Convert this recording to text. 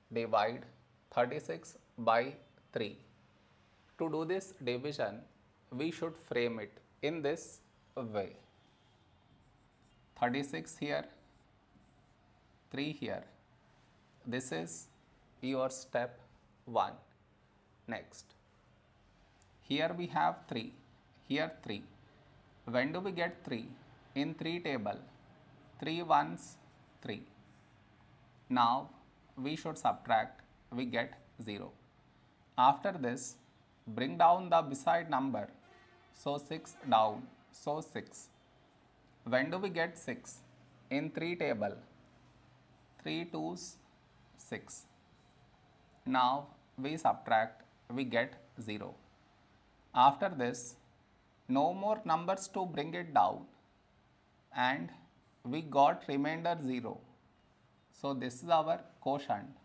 divide 36 by 3. To do this division, we should frame it in this way. 36 here, 3 here. This is your step 1. Next, here we have 3, here 3. When do we get 3? In 3 table, 3 ones 3. Now we should subtract, we get 0. After this, bring down the beside number, so 6 down, so 6. When do we get 6? In 3 table, 3 twos 6. Now we subtract, we get 0. After this, no more numbers to bring it down, and we got remainder 0. So this is our quotient.